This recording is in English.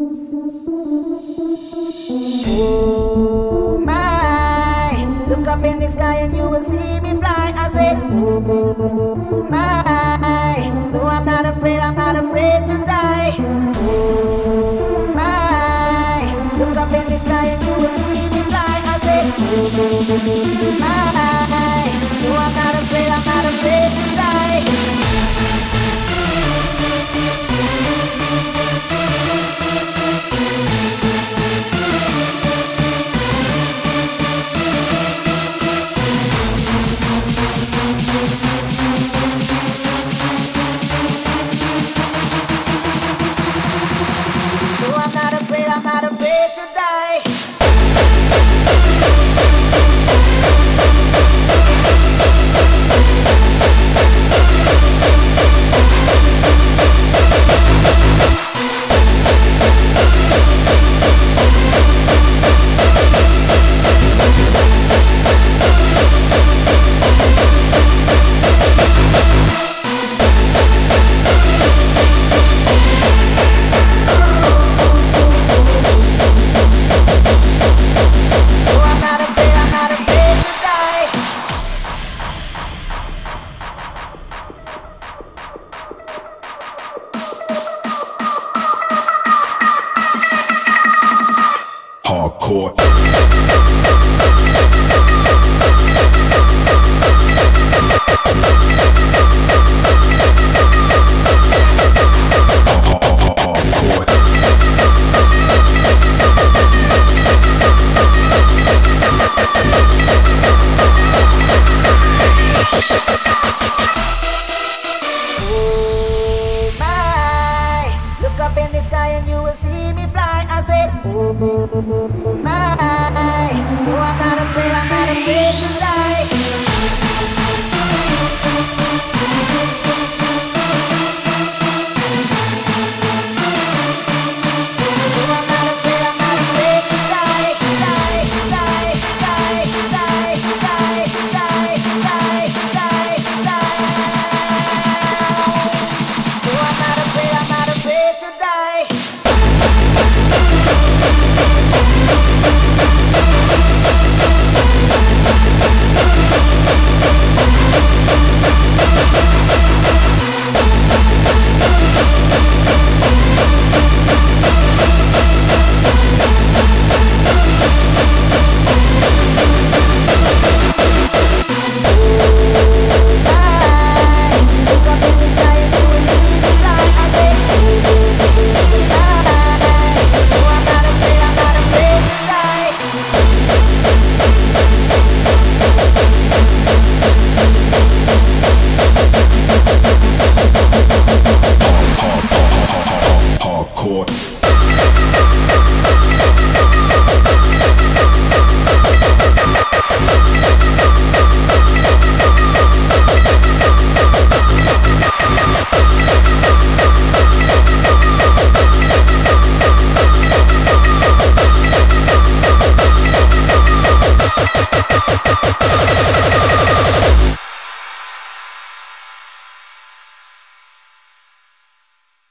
Oh my, look up in the sky and you will see me fly. I said, oh my, no, I'm not afraid to die. Oh my, look up in the sky and you will see me fly. I said, oh my, no, I'm not afraid to die. I'm not afraid to die. Hardcore. Oh my, look up in the sky and you will see me fly. I said, oh my, no, I'm not afraid to die. Hardcore.